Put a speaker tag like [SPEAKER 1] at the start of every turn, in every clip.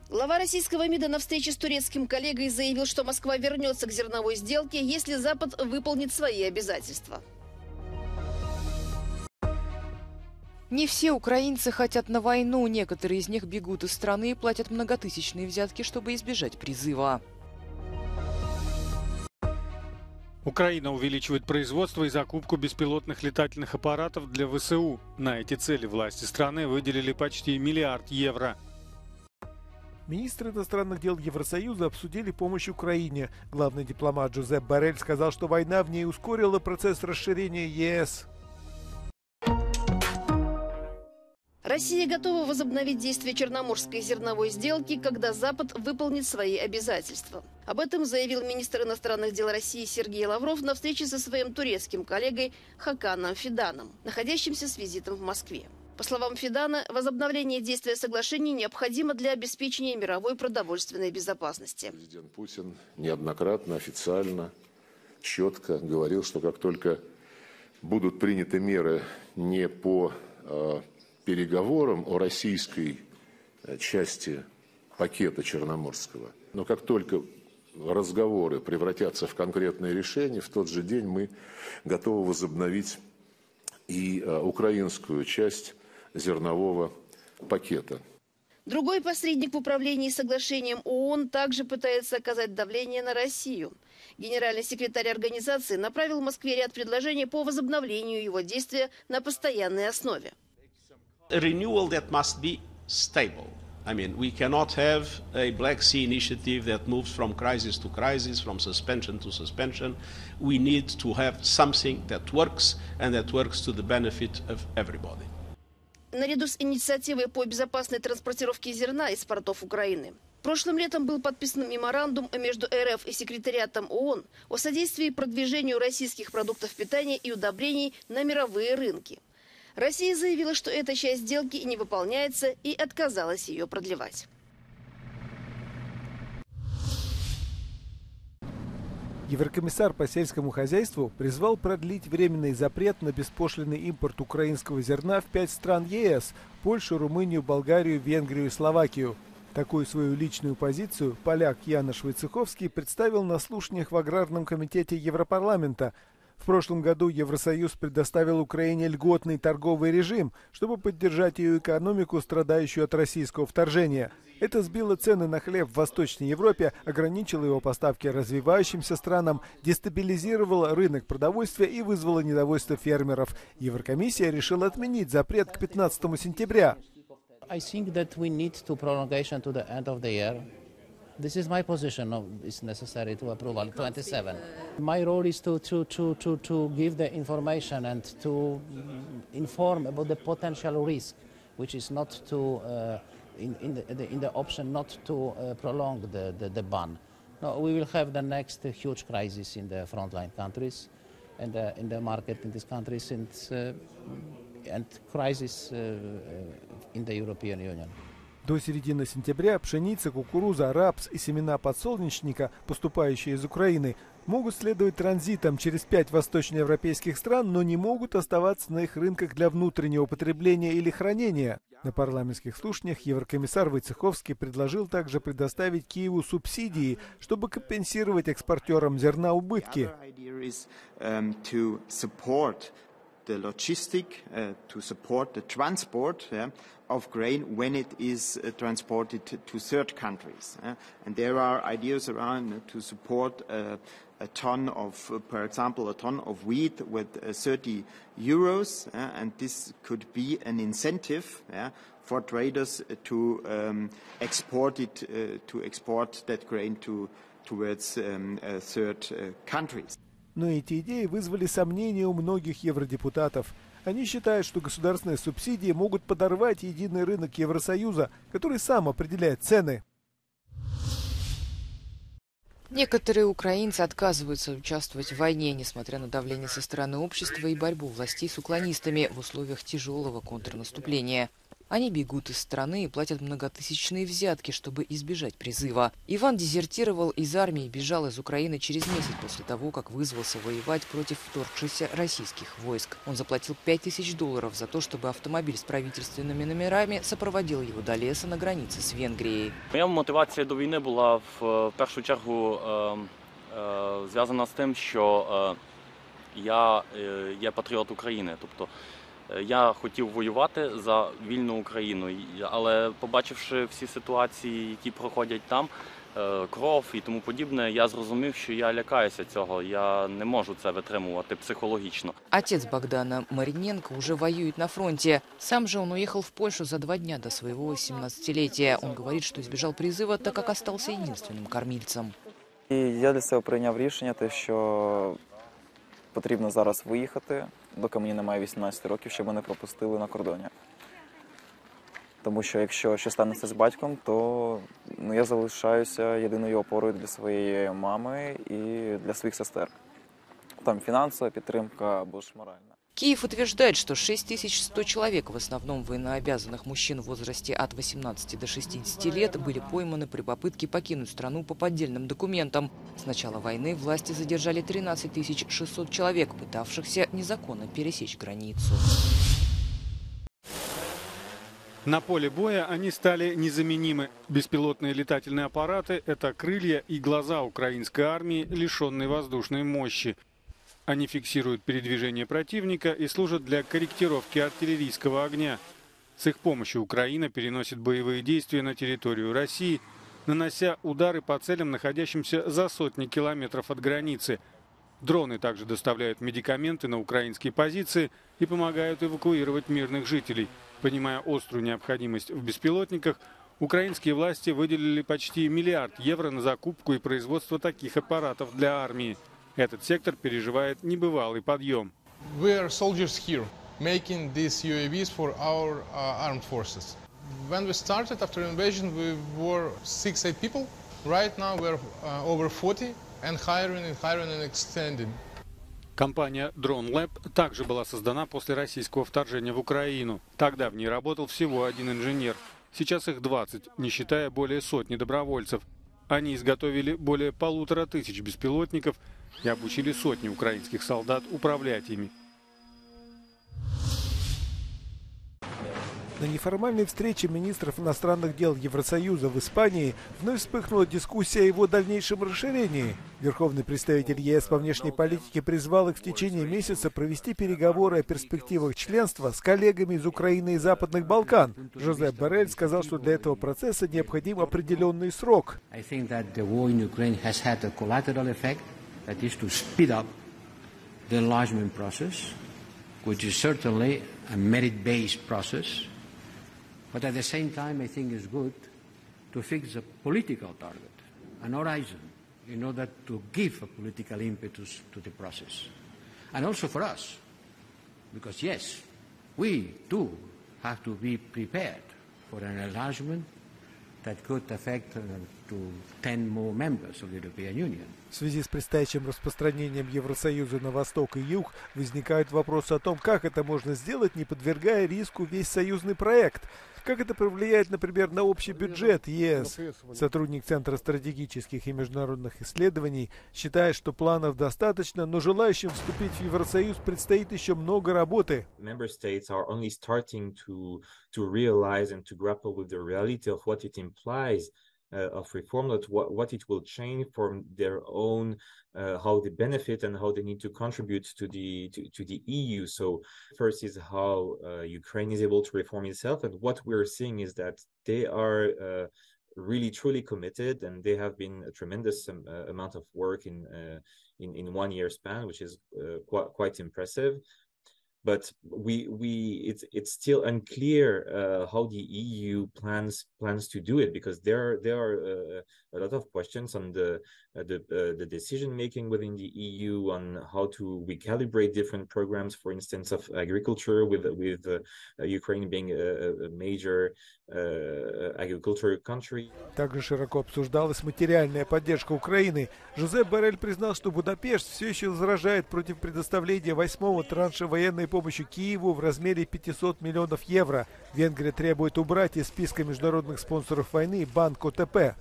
[SPEAKER 1] Глава российского МИДа на встрече с турецким коллегой заявил, что Москва вернется к зерновой сделке, если Запад выполнит свои обязательства.
[SPEAKER 2] Не все украинцы хотят на войну. Некоторые из них бегут из страны и платят многотысячные взятки, чтобы избежать призыва.
[SPEAKER 3] Украина увеличивает производство и закупку беспилотных летательных аппаратов для ВСУ. На эти цели власти страны выделили почти €1 миллиард.
[SPEAKER 4] Министры иностранных дел Евросоюза обсудили помощь Украине. Главный дипломат Жозеп Боррель сказал, что война в ней ускорила процесс расширения ЕС.
[SPEAKER 1] Россия готова возобновить действие Черноморской зерновой сделки, когда Запад выполнит свои обязательства. Об этом заявил министр иностранных дел России Сергей Лавров на встрече со своим турецким коллегой Хаканом Фиданом, находящимся с визитом в Москве. По словам Фидана, возобновление действия соглашений необходимо для обеспечения мировой продовольственной безопасности.
[SPEAKER 5] Президент Путин неоднократно, официально, четко говорил, что как только будут приняты меры не по переговорам о российской части пакета Черноморского, но как только разговоры превратятся в конкретные решения, в тот же день мы готовы возобновить и украинскую часть зернового пакета.
[SPEAKER 1] Другой посредник в управлении соглашением ООН также пытается оказать давление на Россию. Генеральный секретарь организации направил Москве ряд предложений по возобновлению его действия на постоянной основе.
[SPEAKER 6] Renewal that must be stable. I mean, we cannot have a Black Sea initiative that moves from crisis to crisis, from suspension to suspension. We need to have something that works and that works to the benefit of everybody.
[SPEAKER 1] Наряду с инициативой по безопасной транспортировке зерна из портов Украины, прошлым летом был подписан меморандум между РФ и секретариатом ООН о содействии продвижению российских продуктов питания и удобрений на мировые рынки. Россия заявила, что эта часть сделки не выполняется, и отказалась ее продлевать.
[SPEAKER 4] Еврокомиссар по сельскому хозяйству призвал продлить временный запрет на беспошлинный импорт украинского зерна в 5 стран ЕС – Польшу, Румынию, Болгарию, Венгрию и Словакию. Такую свою личную позицию поляк Янош Войцеховский представил на слушаниях в Аграрном комитете Европарламента. В прошлом году Евросоюз предоставил Украине льготный торговый режим, чтобы поддержать ее экономику, страдающую от российского вторжения. Это сбило цены на хлеб в Восточной Европе, ограничило его поставки развивающимся странам, дестабилизировало рынок продовольствия и вызвало недовольство фермеров. Еврокомиссия решила отменить запрет к 15 сентября.
[SPEAKER 7] This is my position. It's necessary to approve on 27. My role is to give the information and to inform about the potential risk, which is not to in the option not to prolong the ban. No, we will have the next huge crisis in the frontline countries and in the market in these countries and crisis in the European Union.
[SPEAKER 4] До середины сентября пшеница, кукуруза, рапс и семена подсолнечника, поступающие из Украины, могут следовать транзитом через 5 восточноевропейских стран, но не могут оставаться на их рынках для внутреннего потребления или хранения. На парламентских слушаниях еврокомиссар Войцеховский предложил также предоставить Киеву субсидии, чтобы компенсировать экспортерам зерна убытки.
[SPEAKER 8] The logistic to support the transport of grain when it is transported to third countries. And there are ideas around to support a ton of, for example, a ton of wheat with 30 euros, and this could be an incentive for traders to export it, to export that grain towards third countries.
[SPEAKER 4] Но эти идеи вызвали сомнения у многих евродепутатов. Они считают, что государственные субсидии могут подорвать единый рынок Евросоюза, который сам определяет цены.
[SPEAKER 2] Некоторые украинцы отказываются участвовать в войне, несмотря на давление со стороны общества и борьбу властей с уклонистами в условиях тяжелого контрнаступления. Они бегут из страны и платят многотысячные взятки, чтобы избежать призыва. Иван дезертировал из армии и бежал из Украины через месяц после того, как вызвался воевать против вторгшихся российских войск. Он заплатил $5000 за то, чтобы автомобиль с правительственными номерами сопроводил его до леса на границе с Венгрией.
[SPEAKER 9] Моя мотивація до війни була в першу чергу зв'язана з тим, що я є патріот України. Тобто я хотів воювати за вільну Україну, але побачивши всі ситуації, які проходять там, кров і тому подібне, я зрозумів, що я лякаюся цього, я не можу це витримувати психологічно.
[SPEAKER 2] Отец Богдана Мариненко уже воюет на фронте. Сам же он уехал в Польшу за 2 дня до своего 17-летия. Он говорит, что избежал призыва, так как остался единственным кормильцем.
[SPEAKER 10] І я для себе прийняв рішення, що потрібно зараз виїхати, доки мені немає 18 років, щоб мене пропустили на кордоні. Тому що якщо щось станеться з батьком, то я залишаюся єдиною опорою для своєї мами і для своїх сестер. Там фінансова підтримка або ж моральна.
[SPEAKER 2] Киев утверждает, что 6100 человек, в основном военнообязанных мужчин в возрасте от 18 до 60 лет, были пойманы при попытке покинуть страну по поддельным документам. С начала войны власти задержали 13600 человек, пытавшихся незаконно пересечь границу.
[SPEAKER 3] На поле боя они стали незаменимы. Беспилотные летательные аппараты – это крылья и глаза украинской армии, лишенной воздушной мощи. Они фиксируют передвижение противника и служат для корректировки артиллерийского огня. С их помощью Украина переносит боевые действия на территорию России, нанося удары по целям, находящимся за сотни километров от границы. Дроны также доставляют медикаменты на украинские позиции и помогают эвакуировать мирных жителей. Понимая острую необходимость в беспилотниках, украинские власти выделили почти €1 миллиард на закупку и производство таких аппаратов для армии. Этот сектор переживает небывалый подъем.
[SPEAKER 11] We are soldiers here, making these UAVs for our armed forces. When we started after invasion, we were 6-8 people. Right now we are over 40 and hiring and extending.
[SPEAKER 3] Компания Drone Lab также была создана после российского вторжения в Украину. Тогда в ней работал всего 1 инженер. Сейчас их 20, не считая более сотни добровольцев. Они изготовили более 1500 беспилотников и обучили сотни украинских солдат управлять ими.
[SPEAKER 4] На неформальной встрече министров иностранных дел Евросоюза в Испании вновь вспыхнула дискуссия о его дальнейшем расширении. Верховный представитель ЕС по внешней политике призвал их в течение месяца провести переговоры о перспективах членства с коллегами из Украины и Западных Балкан. Жозеп Боррель сказал, что для этого процесса необходим определенный срок.
[SPEAKER 12] But at the same time, I think it's good to fix a political target, an horizon, in order to give a political impetus to the process. And also for us, because yes, we too have to be prepared for an enlargement that could affect to 10 more members of the European Union.
[SPEAKER 4] В связи с предстоящим распространением Евросоюза на восток и юг возникают вопросы о том, как это можно сделать, не подвергая риску весь союзный проект. Как это повлияет, например, на общий бюджет ЕС? Сотрудник Центра стратегических и международных исследований считает, что планов достаточно, но желающим вступить в Евросоюз предстоит еще много работы.
[SPEAKER 13] Of reform, that what it will change from their own, how they benefit and how they need to contribute to the EU. So first is how Ukraine is able to reform itself, and what we're seeing is that they are really truly committed, and they have been a tremendous amount of work in 1 year span, which is quite impressive. But it's still unclear how the EU plans to do it, because there are a lot of questions on the decision making within the EU on how to recalibrate different programs, for instance, of agriculture, with Ukraine being a major agricultural country.
[SPEAKER 4] Также широко обсуждалась материальная поддержка Украины. Жозеп Боррель признал, что Будапешт все еще возражает против предоставления 8-го транша военной помощью Киеву в размере 500 миллионов евро. Венгрия требует убрать из списка международных спонсоров войны банк ОТП.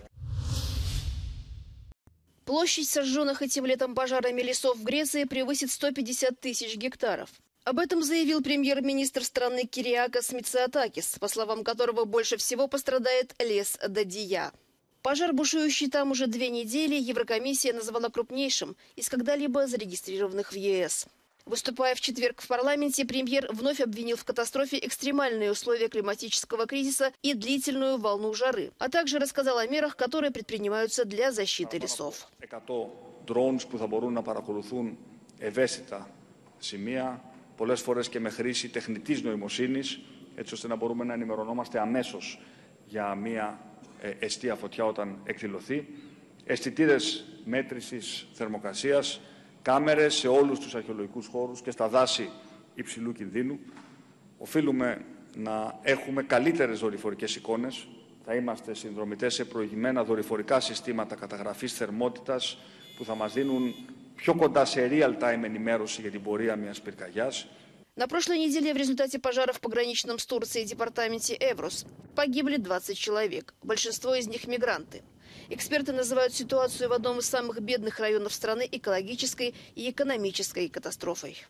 [SPEAKER 1] Площадь сожженных этим летом пожарами лесов в Греции превысит 150 тысяч гектаров. Об этом заявил премьер-министр страны Кириакос Мицоатакис, по словам которого больше всего пострадает лес Дадия. Пожар, бушующий там уже 2 недели, Еврокомиссия назвала крупнейшим из когда-либо зарегистрированных в ЕС. Выступая в четверг в парламенте, премьер вновь обвинил в катастрофе экстремальные условия климатического кризиса и длительную волну жары, а также рассказал о мерах, которые предпринимаются для защиты лесов.
[SPEAKER 14] 100 drones που θα μπορούν να παρακολουθούν ευαίσθητα σημεία, πολλές φορές και με χρήση τεχνητής νοημοσύνης, έτσι ώστε να μπορούμε να ενημερωνόμαστε αμέσως για μια εστία φωτιά όταν εκδηλωθεί, αισθητήρες μέτρησης θερμοκρασίας, κάμερες σε όλους τους αρχαιολογικούς χώρους και στα δάση υψηλού κινδύνου. Οφείλουμε να έχουμε καλύτερες δορυφορικές εικόνες. Θα είμαστε συνδρομητές σε προηγμένα δορυφορικά συστήματα καταγραφής θερμότητας που θα μας δίνουν πιο κοντά σε real-time ενημέρωση για την πορεία μιας πυρκαγιάς.
[SPEAKER 1] На прошлой неделе в результате пожара в пограничном с Турцией департаменте Эврос погибли 20 человек, большинство из них мигранты. Эксперты называют ситуацию в одном из самых бедных районов страны экологической и экономической катастрофой.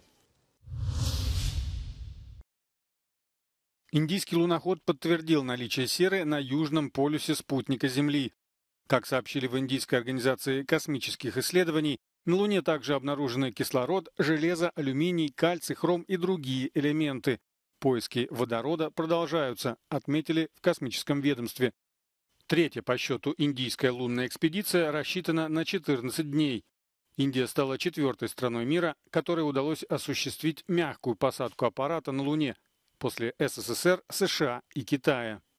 [SPEAKER 3] Индийский луноход подтвердил наличие серы на южном полюсе спутника Земли. Как сообщили в Индийской организации космических исследований, на Луне также обнаружены кислород, железо, алюминий, кальций, хром и другие элементы. Поиски водорода продолжаются, отметили в космическом ведомстве. Третья по счету индийская лунная экспедиция рассчитана на 14 дней. Индия стала 4-й страной мира, которой удалось осуществить мягкую посадку аппарата на Луне после СССР, США и Китая.